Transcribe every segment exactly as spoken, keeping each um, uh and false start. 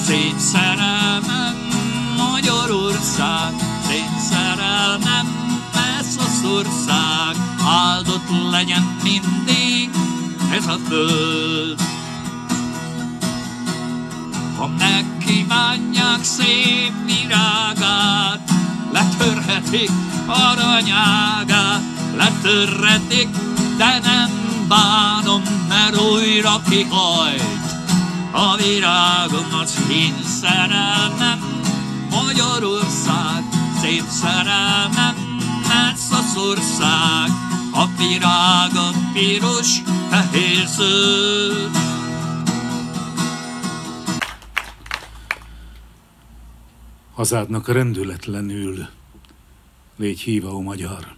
Szép szerelmem, Magyarország, szép szerelmem, ez az ország, áldott legyen mindig ez a föld. Ha megkívánják szép virágát, letörhetik aranyágát, letörhetik, de nem bánom, mert újra kihajt a virágom. Az én szerelmem, Magyarország, szép szerelmem, ez az ország, a virága piros, fehér, zöld. Hazádnak rendületlenül légy híva, ó magyar.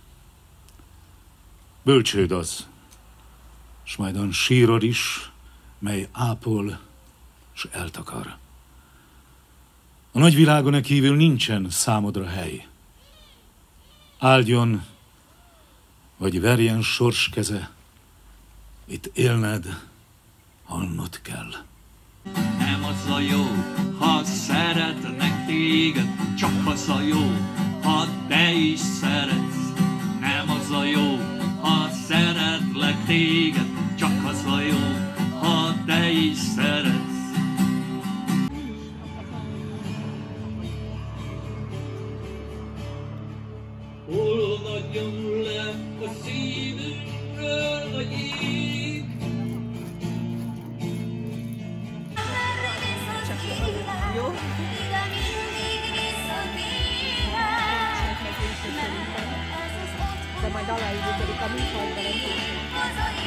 Bölcsőd az, s majdan sírod is, mely ápol, s eltakar. A nagyvilágon e kívül nincsen számodra hely. Áldjon, vagy verjen sors keze, itt élned, halnod kell. Nem az a jó, ha szeretnek téged, csak az a jó, ha te is szeretsz. Nem az a jó, ha szeretlek téged, csak az a jó, ha te is szeretsz. Hol nagyom le a szívünkről a jég? Jó? De majd aláírjuk, a műfajban.